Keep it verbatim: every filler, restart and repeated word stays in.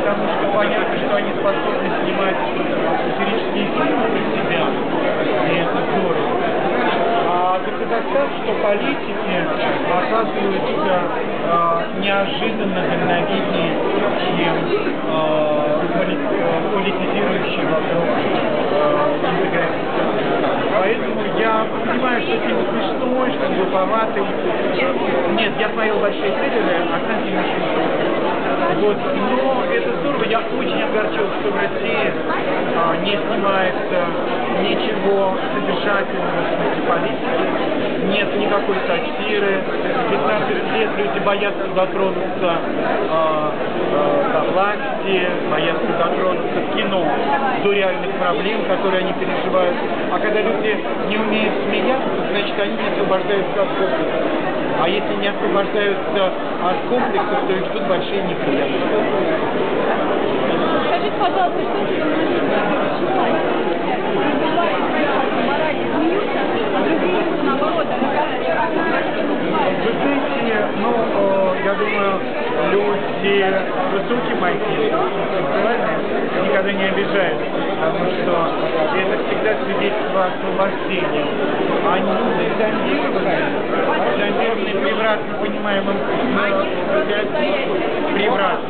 потому что понятно, что они способны снимать сатирические фильмы про себя, и это здорово. А доказать, что политики оказываются э, неожиданно дальновиднее, чем э, политизирующий вопрос э, интеграции. Поэтому я понимаю, что фильм смешной, что глуповатый. Нет, я смотрел большие триллеры, а сам фильм очень здорово. Вот. Но это здорово. Я очень огорчен, что в России а, не снимается ничего содержательного в смысле политики. Нет никакой сатиры. пятнадцать лет люди боятся дотронуться а, а, до власти, боятся дотронуться в кино до реальных проблем, которые они переживают. А когда люди не умеют смеяться, значит, они не освобождаются от комплексов. А если не освобождаются от комплексов, то их ждут большие неприятности. Скажите, пожалуйста, что а другие, наоборот, Вы знаете, ну, я думаю, люди высокие мои интеллектуальные никогда не обижаются, потому что это всегда свидетельство освобождения. Они зомбированы, зомбированы превратно понимаемым превратно.